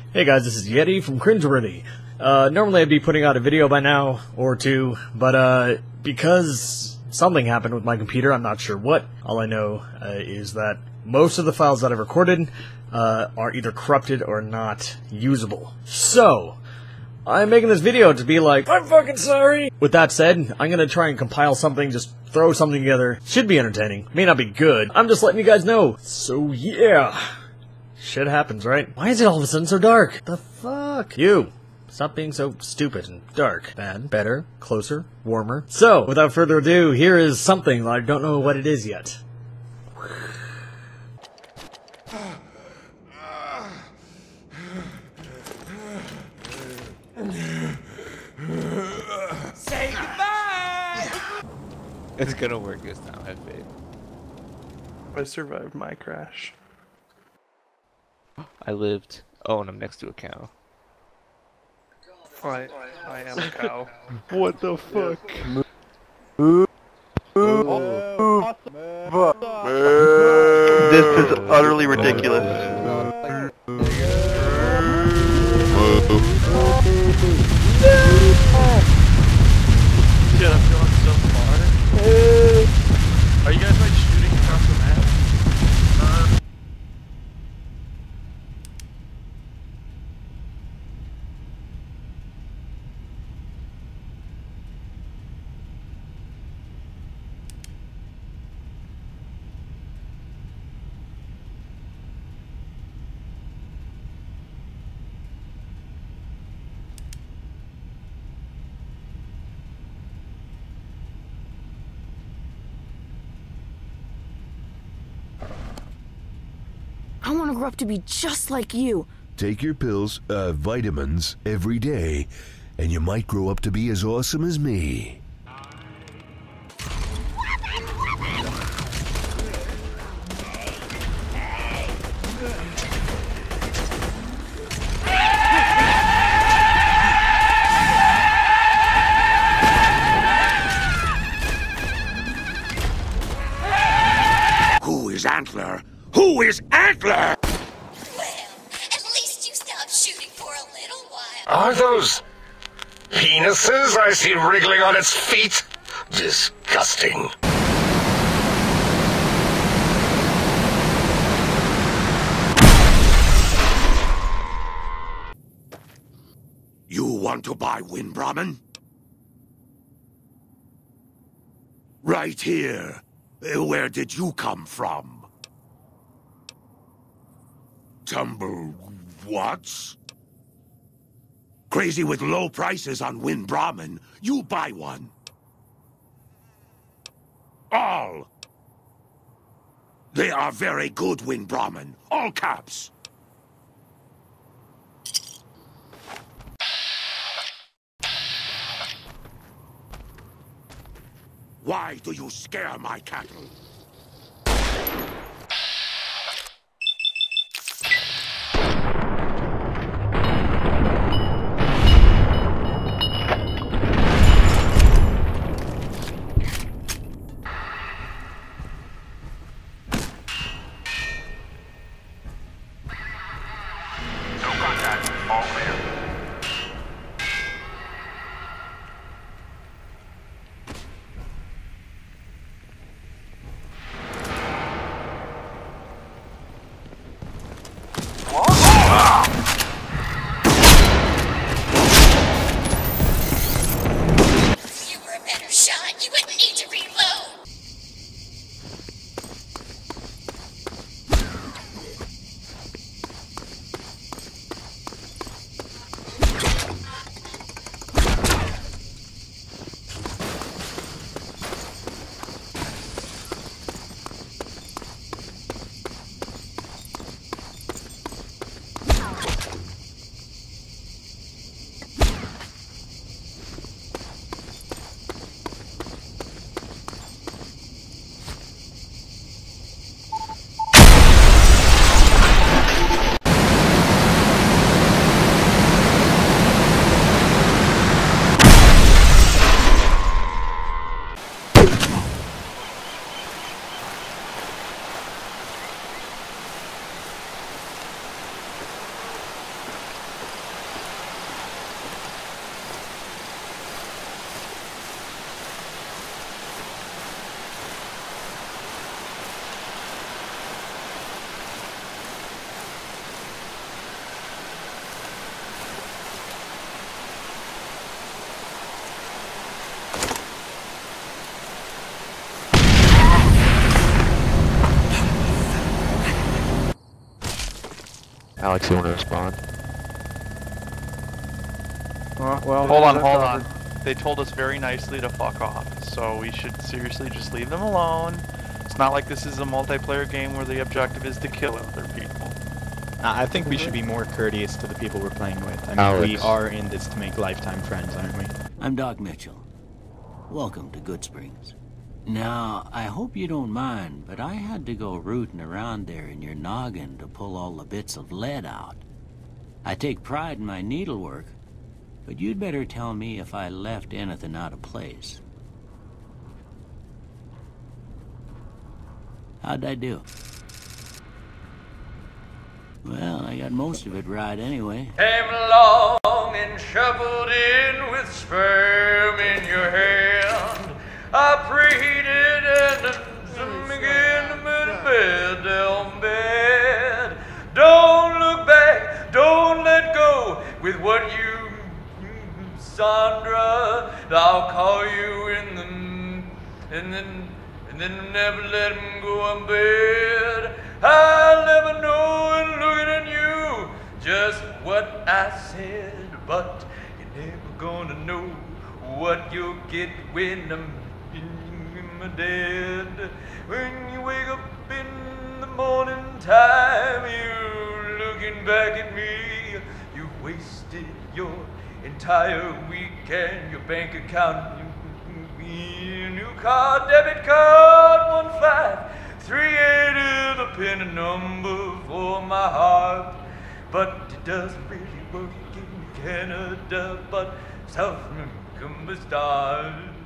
Hey guys, this is Yeti from Cringe Worthy. Normally I'd be putting out a video by now, or two, but because something happened with my computer, I'm not sure what. All I know is that most of the files that I've recorded are either corrupted or not usable. So, I'm making this video to be like, I'm fucking sorry! With that said, I'm gonna try and compile something, just throw something together. Should be entertaining, may not be good. I'm just letting you guys know. So yeah. Shit happens, right? Why is it all of a sudden so dark? The fuck? You! Stop being so stupid and dark. Bad, better, closer, warmer. So, without further ado, here is something that I don't know what it is yet. Say goodbye! It's gonna work this time, I have faith. I survived my crash. I lived. Oh, and I'm next to a cow. I am a cow. What the fuck? This is utterly ridiculous. Shit, I'm going so far. Are you guys like shooting across the map? I want to grow up to be just like you. Take your pills, vitamins, every day, and you might grow up to be as awesome as me. Who is Antler? Who is Antler? Well, at least you stopped shooting for a little while. Are those penises I see wriggling on its feet? Disgusting. You want to buy Wind Brahmin? Right here. Where did you come from? Tumble what? Crazy with low prices on Wind Brahmin. You buy one. All. They are very good Wind Brahmin. All caps. Why do you scare my cattle? If you were a better shot, you wouldn't need to reload. Alex, you want to respond? Well, Hold on. They told us very nicely to fuck off, so we should seriously just leave them alone. It's not like this is a multiplayer game where the objective is to kill other people. I think we should be more courteous to the people we're playing with. I mean, Alex. we are in this to make lifetime friends, aren't we? I'm Doc Mitchell. Welcome to Good Springs. Now, I hope you don't mind, but I had to go rooting around there in your noggin to pull all the bits of lead out. I take pride in my needlework, but you'd better tell me if I left anything out of place. How'd I do? Well, I got most of it right anyway. Came along and shuffled in with sperm in your hand. I preheated and began to put a bed down bed. Don't look back, don't let go with what you, Sandra. I'll call you and then never let him go on bed. I'll never know in looking at you just what I said, but you're never gonna know what you'll get when I'm dead. When you wake up in the morning time, you're looking back at me. You wasted your entire weekend, your bank account, new card, debit card, 15380, the pin number for my heart. But it doesn't really work in Canada, but South America stars.